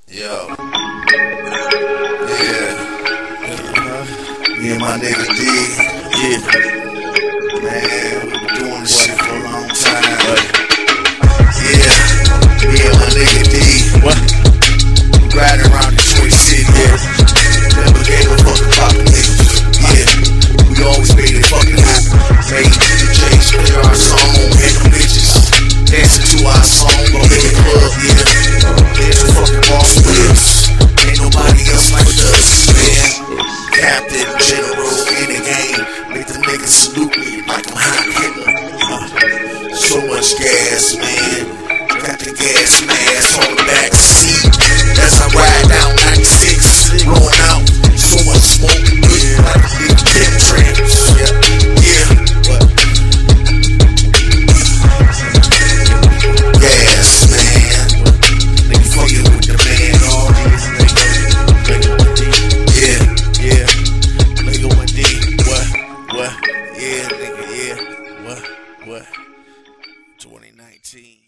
Yo. Yeah. Me and my nigga D. Yeah. Man, we been doing this shit for a long time. Yeah. Me and my nigga D. What? Riding around Detroit City. Yeah. Never gave a fuck about the niggas. Yeah. We always made it fucking happen. Made DJs play our song. Had them bitches dancing to our song. Go in the club, yeah. There's a fucking boss whips. Ain't nobody else like us, man. Captain, general in the game. Make the niggas salute me like I'm hot Hitler. So much gas, man. Got the gas mask on the back seat as I ride down 96, rolling out. So much smoke, like a big chemtrails. Yeah, yeah. What? Gas, man. Nigga fucking with the man. All these niggas. Yeah, yeah. Nigga 1D. What? Yeah, nigga, yeah. What? 2019.